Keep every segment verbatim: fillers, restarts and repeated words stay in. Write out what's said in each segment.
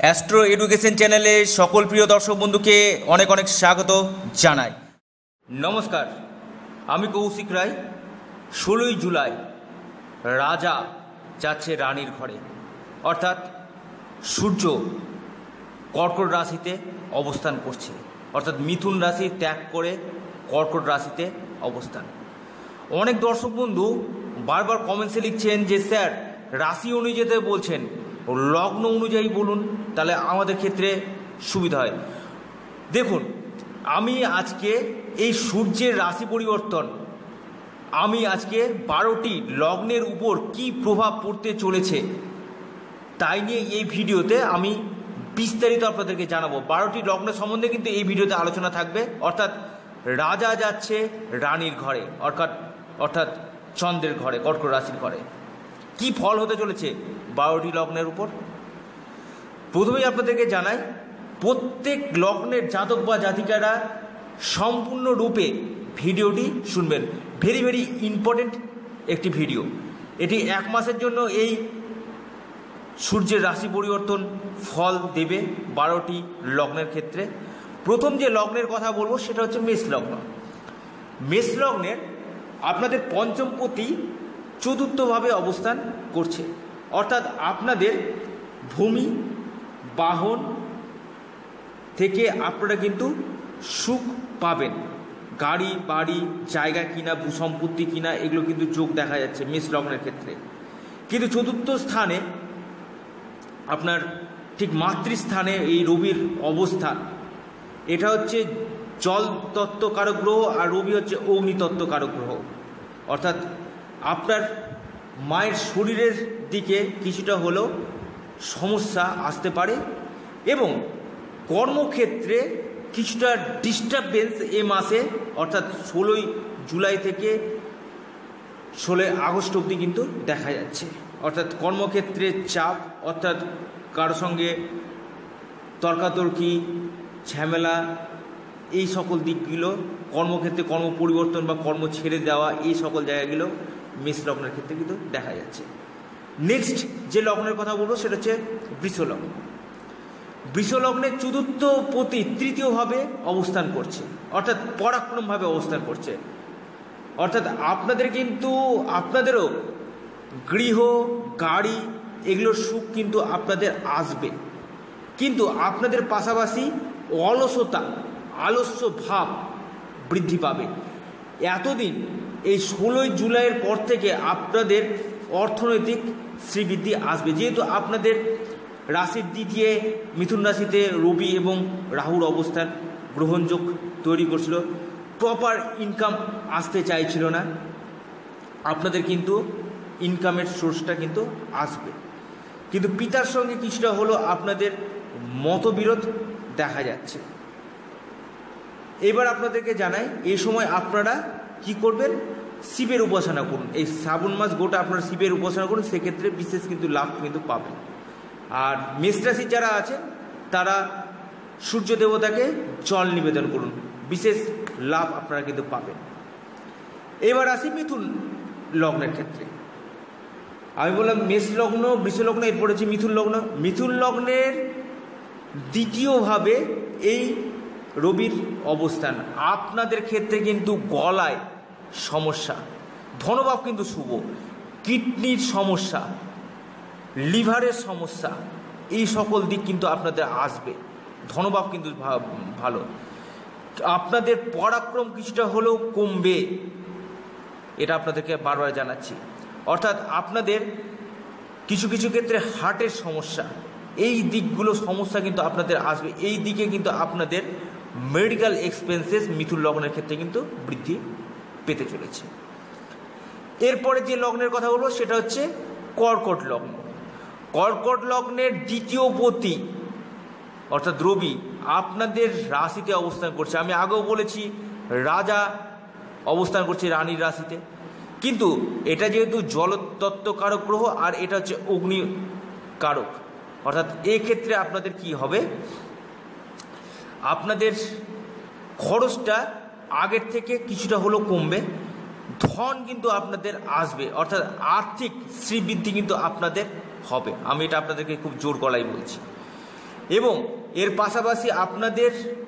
Astro education চ্যানেলে সকল প্রিয় দর্শক বন্ধুকে অনেক অনেক স্বাগত জানাই। নমস্কার, আমি কৌশিক রায়। ষোলোই জুলাই রাজা যাচ্ছে রানীর ঘরে, অর্থাৎ সূর্য কর্কট রাশিতে অবস্থান করছে, অর্থাৎ মিথুন রাশি ত্যাগ করে কর্কট রাশিতে অবস্থান। অনেক দর্শক বন্ধু বারবার কমেন্টসে লিখছেন যে স্যার রাশি অনুযায়ী বলছেন, লগ্ন অনুযায়ী বলুন, তাহলে আমাদের ক্ষেত্রে সুবিধা হয়। দেখুন, আমি আজকে এই সূর্যের রাশি পরিবর্তন আমি আজকে বারোটি লগ্নের উপর কি প্রভাব পড়তে চলেছে তাই নিয়ে এই ভিডিওতে আমি বিস্তারিত আপনাদেরকে জানাবো। বারোটি লগ্নের সম্বন্ধে কিন্তু এই ভিডিওতে আলোচনা থাকবে, অর্থাৎ রাজা যাচ্ছে রানীর ঘরে, অর্থাৎ অর্থাৎ চন্দ্রের ঘরে, কর্কট রাশির ঘরে। কি ফল হতে চলেছে বারোটি লগ্নের উপর? প্রথমেই আপনাদেরকে জানাই, প্রত্যেক লগ্নের জাতক বা জাতিকারা সম্পূর্ণরূপে ভিডিওটি শুনবেন। ভেরি ভেরি ইম্পর্টেন্ট একটি ভিডিও এটি। এক মাসের জন্য এই সূর্যের রাশি পরিবর্তন ফল দেবে বারোটি লগ্নের ক্ষেত্রে। প্রথম যে লগ্নের কথা বলবো সেটা হচ্ছে মেষ লগ্ন। মেষ লগ্নের আপনাদের পঞ্চমপতি চতুর্থভাবে অবস্থান করছে, অর্থাৎ আপনাদের ভূমি বাহন থেকে আপনারা কিন্তু সুখ পাবেন। গাড়ি বাড়ি জায়গা কিনা, ভূসম্পত্তি কিনা, এগুলো কিন্তু যোগ দেখা যাচ্ছে মেষ লগ্নের ক্ষেত্রে। কিন্তু চতুর্থ স্থানে আপনার ঠিক মাতৃস্থানে এই রবির অবস্থান, এটা হচ্ছে জল তত্ত্বকারক গ্রহ, আর রবি হচ্ছে অগ্নিতত্ত্বকারক গ্রহ, অর্থাৎ আপনার মায়ের শরীরের দিকে কিছুটা হলেও সমস্যা আসতে পারে এবং কর্মক্ষেত্রে কিছুটা ডিস্টারবেন্স এ মাসে, অর্থাৎ ষোলোই জুলাই থেকে ষোলোই আগস্ট অবধি কিন্তু দেখা যাচ্ছে। অর্থাৎ কর্মক্ষেত্রে চাপ, অর্থাৎ কারোর সঙ্গে তর্কাতর্কি ঝামেলা, এই সকল দিকগুলো কর্মক্ষেত্রে কর্ম পরিবর্তন বা কর্ম ছেড়ে দেওয়া, এই সকল জায়গাগুলো মেষ লগ্নের ক্ষেত্রে কিন্তু দেখা যাচ্ছে। নেক্সট যে লগ্নের কথা বলবো সেটা হচ্ছে বৃষ লগ্ন। বৃষ লগ্নের চতুর্থ পতি তৃতীয়ভাবে অবস্থান করছে, অর্থাৎ পরাক্রমভাবে অবস্থান করছে। অর্থাৎ আপনাদের কিন্তু আপনাদেরও গৃহ গাড়ি এগুলোর সুখ কিন্তু আপনাদের আসবে, কিন্তু আপনাদের পাশাপাশি অলসতা আলস্য ভাব বৃদ্ধি পাবে। এতদিন এই ষোলোই জুলাইয়ের পর থেকে আপনাদের অর্থনৈতিক শ্রীবৃদ্ধি আসবে, যেহেতু আপনাদের রাশির দ্বিতীয় মিথুন রাশিতে রবি এবং রাহুর অবস্থান গ্রহণযোগ তৈরি করছিল। প্রপার ইনকাম আসতে চাইছিল না, আপনাদের কিন্তু ইনকামের সোর্সটা কিন্তু আসবে। কিন্তু পিতার সঙ্গে কিছুটা হলো আপনাদের মতবিরোধ দেখা যাচ্ছে। এবার আপনাদেরকে জানাই, এই সময় আপনারা কি করবেন? শিবের উপাসনা করুন। এই শ্রাবণ মাস গোটা আপনারা শিবের উপাসনা করুন, সেক্ষেত্রে বিশেষ কিন্তু লাভ কিন্তু পাবেন। আর মেষ রাশি যারা আছেন তারা সূর্য দেবতাকে জল নিবেদন করুন, বিশেষ লাভ আপনারা কিন্তু পাবেন। এবার আসি মিথুন লগ্নের ক্ষেত্রে। আমি বললাম মেষ লগ্ন, বৃষ লগ্ন, এরপর হচ্ছে মিথুন লগ্ন। মিথুন লগ্নের দ্বিতীয়ভাবে এই রবির অবস্থান। আপনাদের ক্ষেত্রে কিন্তু গলায় সমস্যা, ধনভাব কিন্তু শুভ, কিডনির সমস্যা, লিভারের সমস্যা, এই সকল দিক কিন্তু আপনাদের আসবে। ধনভাব কিন্তু ভালো, আপনাদের পরাক্রম কিছুটা হলেও কমবে, এটা আপনাদেরকে বারবার জানাচ্ছি। অর্থাৎ আপনাদের কিছু কিছু ক্ষেত্রে হার্টের সমস্যা, এই দিকগুলো সমস্যা কিন্তু আপনাদের আসবে। এই দিকে কিন্তু আপনাদের মেডিকেল এক্সপেন্সেস মিথুন লগ্নের ক্ষেত্রে কিন্তু বৃদ্ধি পেতে চলেছে। এরপরে যে লগ্নের কথা বলবো সেটা হচ্ছে কর্কট লগ্ন। কর্কট লগ্নের দ্বিতীয় পতি অর্থাৎ রবি আপনাদের রাশিতে অবস্থান করছে। আমি আগেও বলেছি রাজা অবস্থান করছে রানীর রাশিতে, কিন্তু এটা যেহেতু জলতত্ত্বকারক গ্রহ আর এটা হচ্ছে অগ্নি কারক, অর্থাৎ এক্ষেত্রে আপনাদের কি হবে? আপনাদের খরচটা আগের থেকে কিছুটা হলেও কমবে, ধন কিন্তু আপনাদের আসবে, অর্থাৎ আর্থিক শ্রীবৃদ্ধি কিন্তু আপনাদের হবে। আমি এটা আপনাদেরকে খুব জোর গলায় বলছি। এবং এর পাশাপাশি আপনাদের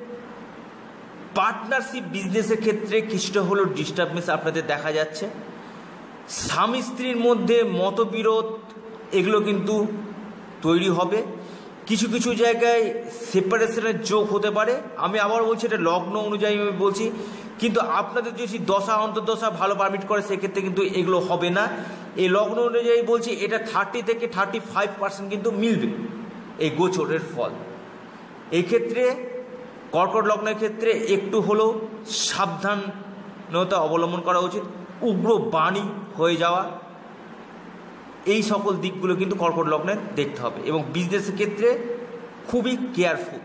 পার্টনারশিপ বিজনেসের ক্ষেত্রে কিছুটা হলো ডিস্টার্বেন্স আপনাদের দেখা যাচ্ছে। স্বামী স্ত্রীর মধ্যে মতবিরোধ এগুলো কিন্তু তৈরি হবে। কিছু কিছু জায়গায় সেপারেশনের যোগ হতে পারে। আমি আবার বলছি এটা লগ্ন অনুযায়ী আমি বলছি, কিন্তু আপনাদের যদি দশা অন্তর্দশা ভালো পারমিট করে সেক্ষেত্রে কিন্তু এগুলো হবে না। এই লগ্ন অনুযায়ী বলছি এটা থার্টি থেকে থার্টি ফাইভ পার্সেন্ট কিন্তু মিলবে এই গোচরের ফল। এই ক্ষেত্রে কর্কট লগ্নের ক্ষেত্রে একটু হলেও সাবধানতা অবলম্বন করা উচিত। উগ্র বাণী হয়ে যাওয়া, এই সকল দিকগুলো কিন্তু কর্কট লগ্নের দেখতে হবে এবং বিজনেসের ক্ষেত্রে খুবই কেয়ারফুল।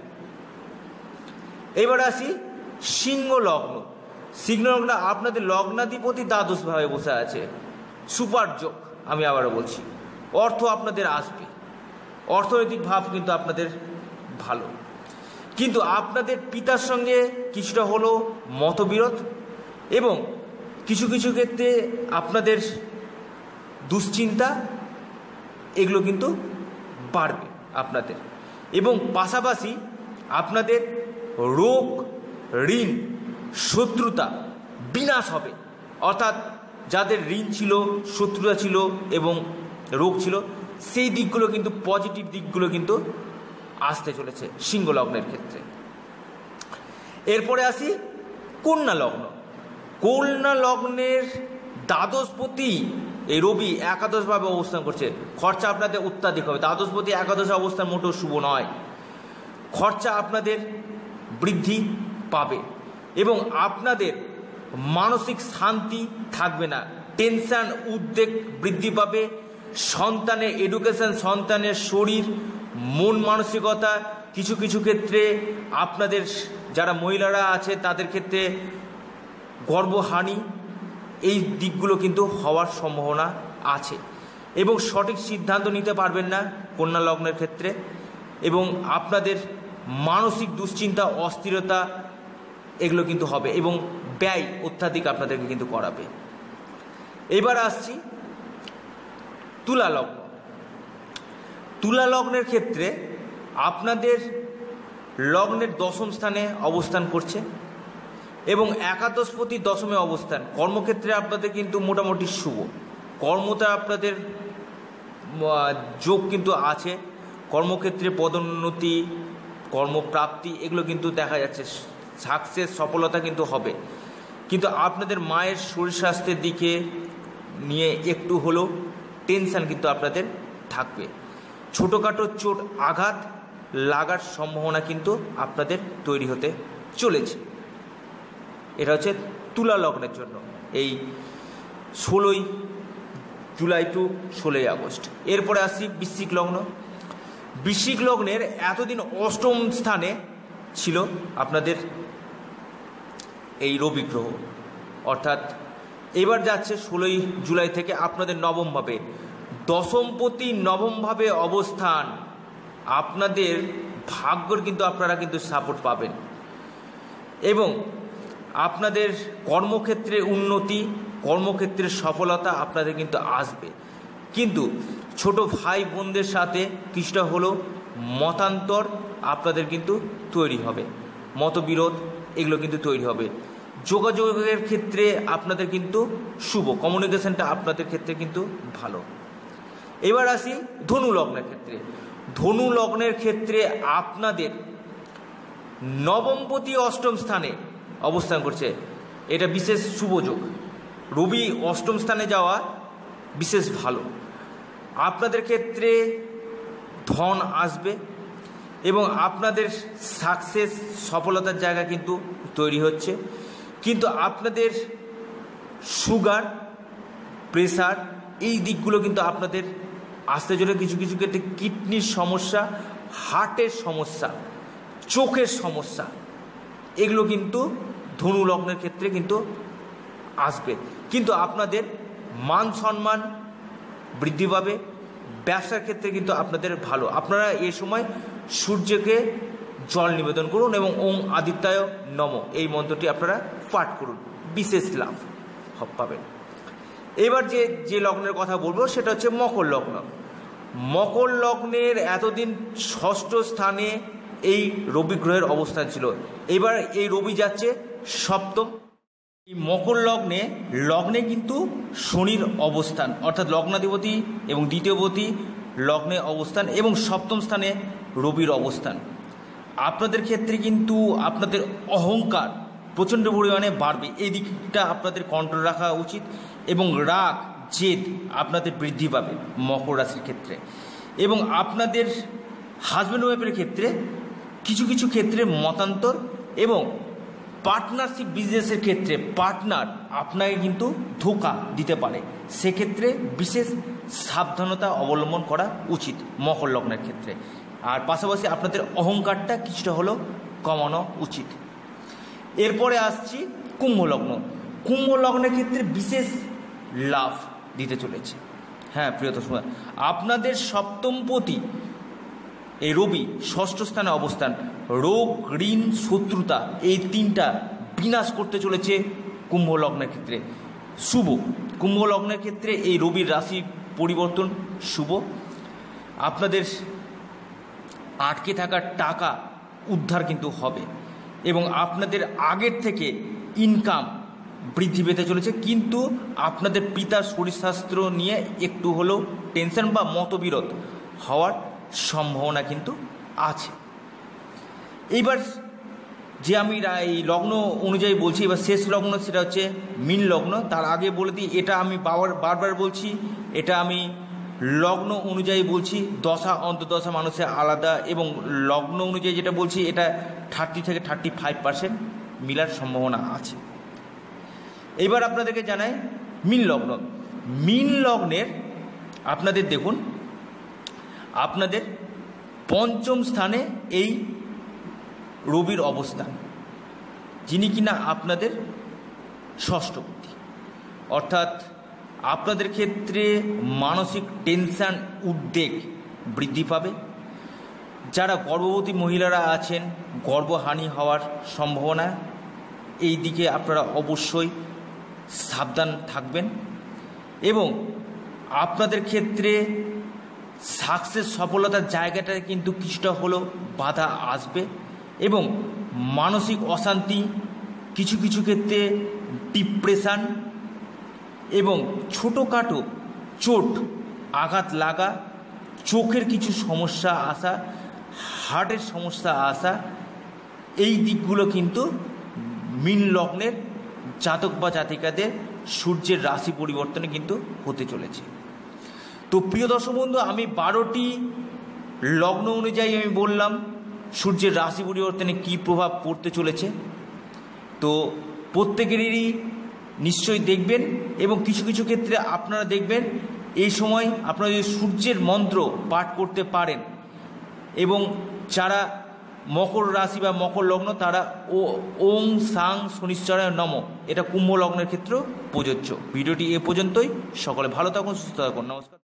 এবার আসি সিংহ লগ্ন। সিংহ লগ্ন আপনাদের লগ্নাধিপতি দ্বাদশভাবে বসে আছে, সুপার যোগ। আমি আবারও বলছি অর্থ আপনাদের আসবে, অর্থনৈতিক ভাব কিন্তু আপনাদের ভালো, কিন্তু আপনাদের পিতার সঙ্গে কিছুটা হলো মতবিরোধ এবং কিছু কিছু ক্ষেত্রে আপনাদের দুশ্চিন্তা এগুলো কিন্তু বাড়বে আপনাদের। এবং পাশাপাশি আপনাদের রোগ, ঋণ, শত্রুতা বিনাশ হবে। অর্থাৎ যাদের ঋণ ছিল, শত্রুতা ছিল এবং রোগ ছিল, সেই দিকগুলো কিন্তু পজিটিভ দিকগুলো কিন্তু আসতে চলেছে সিংহ লগ্নের ক্ষেত্রে। এরপরে আসি কন্যা লগ্ন। কন্যা লগ্নের দ্বাদশপতি এই রবি একাদশভাবে অবস্থান করছে। খরচা আপনাদের অত্যাধিক হবে। দ্বাদশপতি একাদশে অবস্থান মোটেও শুভ নয়। খরচা আপনাদের বৃদ্ধি পাবে এবং আপনাদের মানসিক শান্তি থাকবে না। টেনশন, উদ্বেগ বৃদ্ধি পাবে। সন্তানের এডুকেশন, সন্তানের শরীর, মন মানসিকতা, কিছু কিছু ক্ষেত্রে আপনাদের যারা মহিলারা আছে তাদের ক্ষেত্রে গর্ভহানি, এই দিকগুলো কিন্তু হওয়ার সম্ভাবনা আছে এবং সঠিক সিদ্ধান্ত নিতে পারবেন না কন্যা লগ্নের ক্ষেত্রে এবং আপনাদের মানসিক দুশ্চিন্তা, অস্থিরতা এগুলো কিন্তু হবে এবং ব্যয় অত্যাধিক আপনাদেরকে কিন্তু করাবে। এবার আসছি তুলা লগ্ন। তুলা লগ্নের ক্ষেত্রে আপনাদের লগ্নের দশম স্থানে অবস্থান করছে এবং একাদশপতি দশমে অবস্থান। কর্মক্ষেত্রে আপনাদের কিন্তু মোটামুটি শুভ, কর্মতে আপনাদের যোগ কিন্তু আছে। কর্মক্ষেত্রে পদোন্নতি, কর্মপ্রাপ্তি এগুলো কিন্তু দেখা যাচ্ছে, সাকসেস, সফলতা কিন্তু হবে। কিন্তু আপনাদের মায়ের শরীর স্বাস্থ্যের দিকে নিয়ে একটু হলেও টেনশন কিন্তু আপনাদের থাকবে। ছোটোখাটো চোট আঘাত লাগার সম্ভাবনা কিন্তু আপনাদের তৈরি হতে চলেছে। এটা হচ্ছে তুলা লগ্নের জন্য এই ষোলোই জুলাই টু ষোলোই আগস্ট। এরপরে আসছি বৃশ্চিক লগ্ন। বৃশ্চিক লগ্নের এতদিন অষ্টম স্থানে ছিল আপনাদের এই রবি গ্রহ, অর্থাৎ এবার যাচ্ছে ষোলোই জুলাই থেকে আপনাদের নবমভাবে। দশমপতি নবমভাবে অবস্থান, আপনাদের ভাগ্যর কিন্তু আপনারা কিন্তু সাপোর্ট পাবেন এবং আপনাদের কর্মক্ষেত্রে উন্নতি, কর্মক্ষেত্রে সফলতা আপনাদের কিন্তু আসবে। কিন্তু ছোট ভাই বোনদের সাথে কিছুটা হলেও মতান্তর আপনাদের কিন্তু তৈরি হবে, মতবিরোধ এগুলো কিন্তু তৈরি হবে। যোগাযোগের ক্ষেত্রে আপনাদের কিন্তু শুভ, কমিউনিকেশনটা আপনাদের ক্ষেত্রে কিন্তু ভালো। এবার আসি ধনু লগ্নের ক্ষেত্রে। ধনু লগ্নের ক্ষেত্রে আপনাদের নবমপতি অষ্টম স্থানে অবস্থান করছে, এটা বিশেষ শুভ যোগ। রবি অষ্টম স্থানে যাওয়া বিশেষ ভালো। আপনাদের ক্ষেত্রে ধন আসবে এবং আপনাদের সাকসেস, সফলতার জায়গা কিন্তু তৈরি হচ্ছে। কিন্তু আপনাদের সুগার, প্রেসার এই দিকগুলো কিন্তু আপনাদের আসতে চলে। কিছু কিছু ক্ষেত্রে কিডনির সমস্যা, হার্টের সমস্যা, চোখের সমস্যা এগুলো কিন্তু ধনু লগ্নের ক্ষেত্রে কিন্তু আসবে। কিন্তু আপনাদের মান সম্মান বৃদ্ধি পাবে। ব্যবসার ক্ষেত্রে কিন্তু আপনাদের ভালো। আপনারা এ সময় সূর্যকে জল নিবেদন করুন এবং ওং আদিত্যায় নম এই মন্ত্রটি আপনারা পাঠ করুন, বিশেষ লাভ পাবেন। এবার যে যে লগ্নের কথা বলবো সেটা হচ্ছে মকর লগ্ন। মকর লগ্নের এতদিন ষষ্ঠ স্থানে এই রবি গ্রহের অবস্থান ছিল, এবার এই রবি যাচ্ছে সপ্তম। এই মকর লগ্নে লগ্নে কিন্তু শনির অবস্থান, অর্থাৎ লগ্নাধিপতি এবং দ্বিতীয়পতি লগ্নে অবস্থান এবং সপ্তম স্থানে রবির অবস্থান। আপনাদের ক্ষেত্রে কিন্তু আপনাদের অহংকার প্রচণ্ড পরিমাণে বাড়বে, এই দিকটা আপনাদের কন্ট্রোল রাখা উচিত এবং রাগ জেদ আপনাদের বৃদ্ধি পাবে মকর রাশির ক্ষেত্রে। এবং আপনাদের হাজব্যান্ড ওয়াইফের ক্ষেত্রে কিছু কিছু ক্ষেত্রে মতান্তর এবং পার্টনারশিপ বিজনেসের ক্ষেত্রে পার্টনার আপনাকে কিন্তু ধোঁকা দিতে পারে, সেক্ষেত্রে বিশেষ সাবধানতা অবলম্বন করা উচিত মকর লগ্নের ক্ষেত্রে। আর পাশাপাশি আপনাদের অহংকারটা কিছুটা হলেও কমানো উচিত। এরপরে আসছি কুম্ভ লগ্ন। কুম্ভ লগ্নের ক্ষেত্রে বিশেষ লাভ দিতে চলেছে। হ্যাঁ প্রিয় দর্শক, আপনাদের সপ্তমপতি এই রবি ষষ্ঠ স্থানে অবস্থান, রোগ ঋণ শত্রুতা এই তিনটা বিনাশ করতে চলেছে কুম্ভ লগ্নের ক্ষেত্রে। শুভ কুম্ভ লগ্নের ক্ষেত্রে এই রবির রাশি পরিবর্তন শুভ। আপনাদের আটকে থাকা টাকা উদ্ধার কিন্তু হবে এবং আপনাদের আগের থেকে ইনকাম বৃদ্ধি পেতে চলেছে, কিন্তু আপনাদের পিতার শরীর স্বাস্থ্য নিয়ে একটু হলেও টেনশন বা মতবিরোধ হওয়ার সম্ভাবনা কিন্তু আছে। এইবার যে আমি এই লগ্ন অনুযায়ী বলছি, এবার শেষ লগ্ন সেটা হচ্ছে মীন লগ্ন। তার আগে বলে দিই, এটা আমি বাবার বারবার বলছি, এটা আমি লগ্ন অনুযায়ী বলছি, দশা অন্তর্দশা মানুষের আলাদা এবং লগ্ন অনুযায়ী যেটা বলছি এটা থার্টি থেকে থার্টি ফাইভ পার্সেন্ট মিলার সম্ভাবনা আছে। এবার আপনাদেরকে জানাই মীন লগ্ন। মীন লগ্নের আপনাদের দেখুন, আপনাদের পঞ্চম স্থানে এই রবির অবস্থান, যিনি কিনা আপনাদের ষষ্ঠপতি, অর্থাৎ আপনাদের ক্ষেত্রে মানসিক টেনশন উদ্বেগ বৃদ্ধি পাবে। যারা গর্ভবতী মহিলারা আছেন গর্ভহানি হওয়ার সম্ভাবনা, এই দিকে আপনারা অবশ্যই সাবধান থাকবেন এবং আপনাদের ক্ষেত্রে সাকসেস সফলতার জায়গাটা কিন্তু কিছুটা হলেও বাধা আসবে এবং মানসিক অশান্তি, কিছু কিছু ক্ষেত্রে ডিপ্রেশন এবং ছোটোখাটো চোট আঘাত লাগা, চোখের কিছু সমস্যা আসা, হার্টের সমস্যা আসা, এই দিকগুলো কিন্তু মীন লগ্নের জাতক বা জাতিকাদের সূর্যের রাশি পরিবর্তনে কিন্তু হতে চলেছে। তো প্রিয় দর্শক বন্ধু, আমি বারোটি লগ্ন অনুযায়ী আমি বললাম সূর্যের রাশি পরিবর্তনে কী প্রভাব পড়তে চলেছে। তো প্রত্যেকেরই নিশ্চয়ই দেখবেন এবং কিছু কিছু ক্ষেত্রে আপনারা দেখবেন এই সময় আপনারা যদি সূর্যের মন্ত্র পাঠ করতে পারেন এবং যারা মকর রাশি বা মকর লগ্ন তারা ও ওং সাং শনিশ্চরায় নম, এটা কুম্ভ লগ্নের ক্ষেত্রেও প্রযোজ্য। ভিডিওটি এ পর্যন্তই। সকলে ভালো থাকুন, সুস্থ থাকুন, নমস্কার।